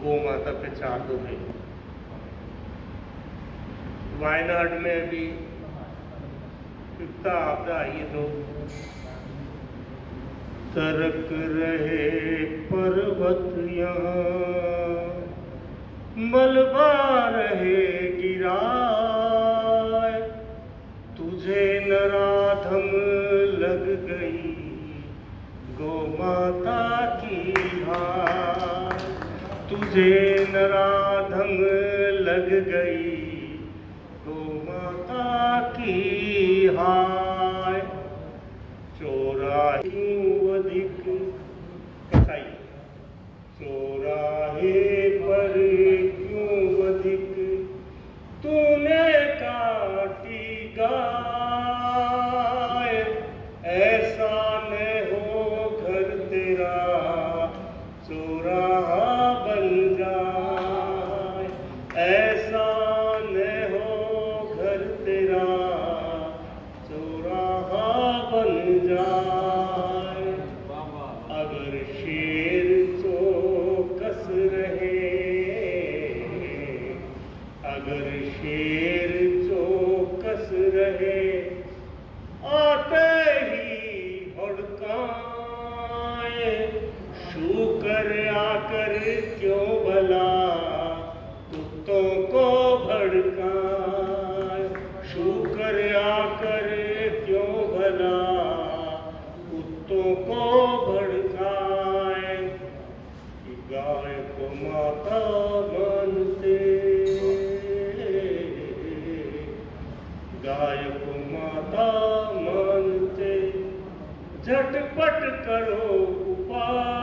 गौ माता पे 4 दो भाई। वायनाड में अभी कितना आपदा आई है, तो तरक रहे पर्वत यहाँ, मलबा रहे गिराए, तुझे नराधम लग गई गौ माता की हाय, तुझे नराधम लग गई गौ माता की हाय। चौराहे अधिक कसाई, चौराहे पर क्यों अधिक तूने काटी गाय, ऐसा न हो घर तेरा चौराहा बन जाए, ऐसा न हो घर तेरा चौराहा बन जाए। अगर शेर चौकस रहे, अगर शेर चौकस रहे, आते ही भड़काए, शूकर आकर क्यों भला कुत्तों को भड़काए, शूकर आकर क्यों भला कुत्तों को भड़काए। गाय को माता मानते, गाय को माता मानते, झटपट करो उपाय,